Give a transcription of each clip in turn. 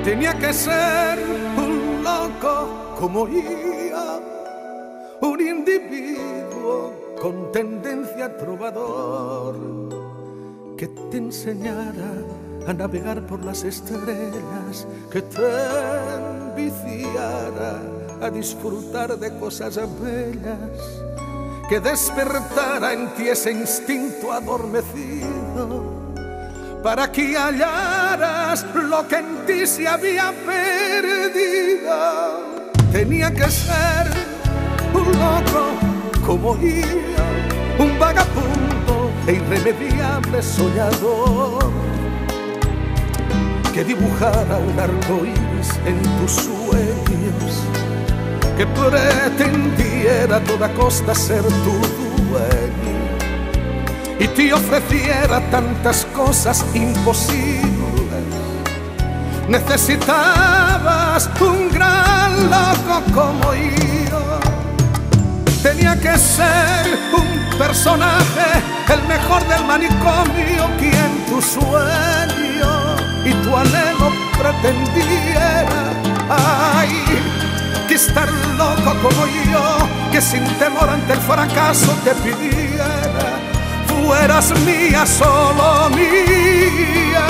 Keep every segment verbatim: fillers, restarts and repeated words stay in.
Tenía que ser un loco como yo, un individuo con tendencia trovador, que te enseñara a navegar por las estrellas, que te enviciara a disfrutar de cosas bellas, que despertara en ti ese instinto adormecido, para que hallaras lo que en ti se había perdido. Tenía que ser un loco como yo, un vagabundo e irremediable soñador, que dibujara un arco iris en tus sueños, que pretendiera a toda costa ser tu dueño y te ofreciera tantas cosas imposibles. Necesitabas un gran loco como yo. Tenía que ser un personaje, el mejor del manicomio, quien tu sueño y tu anhelo pretendiera. Ay, que estar loco como yo, que sin temor ante el fracaso te pidiera fueras mía, solo mía.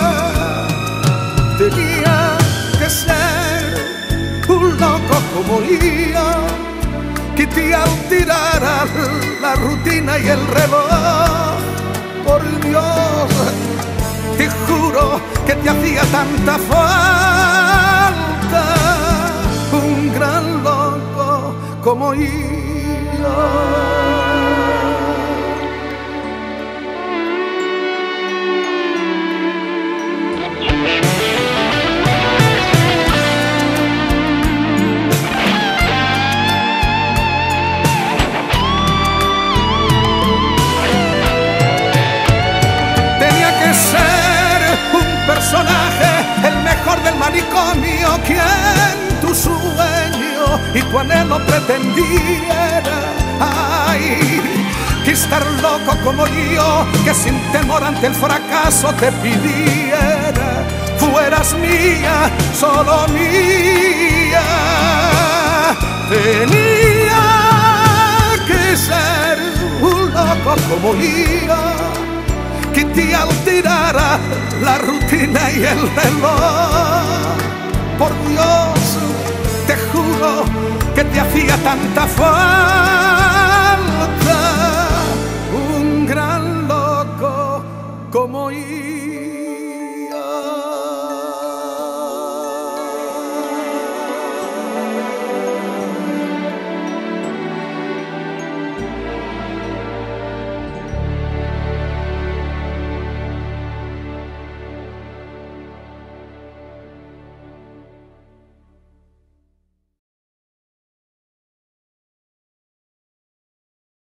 Tenía que ser un loco como yo, que te alterara la rutina y el reloj. Por Dios, te juro que te hacía tanta falta un gran loco como yo. Personaje, el mejor del manicomio, quien tu sueño y tu anhelo pretendiera. Ay, que estar loco como yo, que sin temor ante el fracaso te pidiera fueras mía, solo mía. Tenía que ser un loco como yo, que te alterara la rutina y el reloj. Por Dios, te juro que te hacía tanta falta